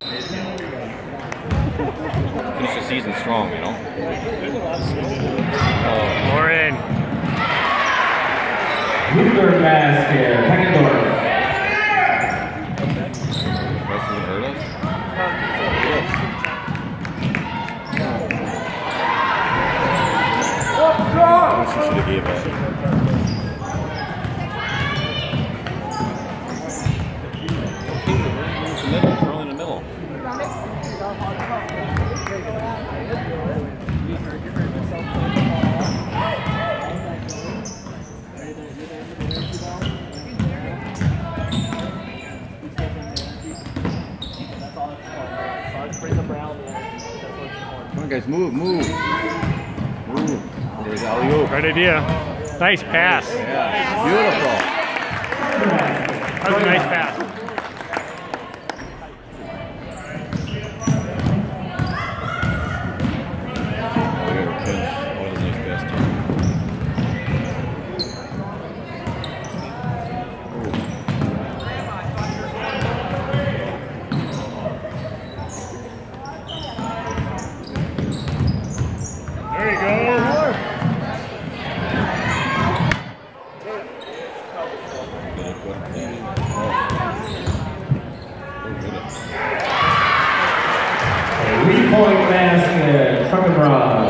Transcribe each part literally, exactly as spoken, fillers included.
Finish the season strong, you know? Oh. Lauren. Luther basket, Heckendorf. That's what hurt us? I wish you should have gave us. Throw in the middle. Come on, guys, move, move, move. There's alley-oop. Great idea. Nice pass. Yeah, beautiful. That was a nice pass. There you go. Three-point basket, Truckenbrough.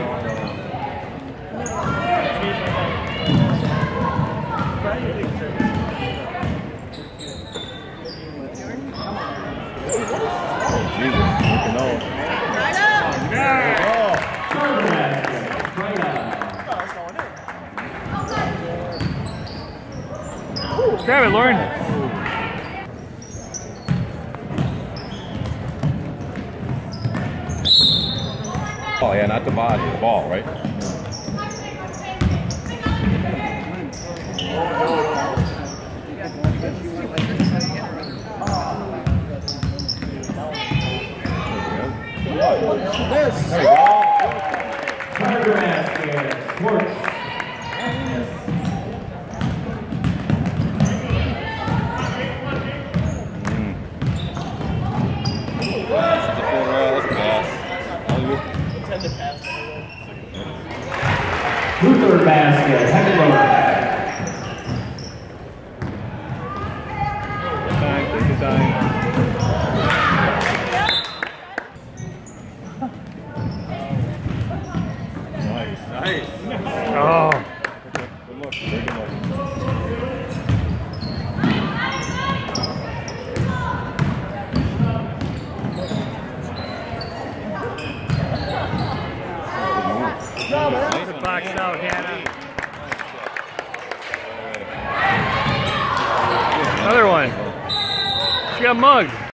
Grab it, Lauren. Oh yeah, not the body, the ball, right? There you go. Basket, Schwartz. Luther basket, Heckendorf. Good time, take your time. Nice, nice. Oh. Good look, very good look. The box out, Hannah. Another one. She got mugged.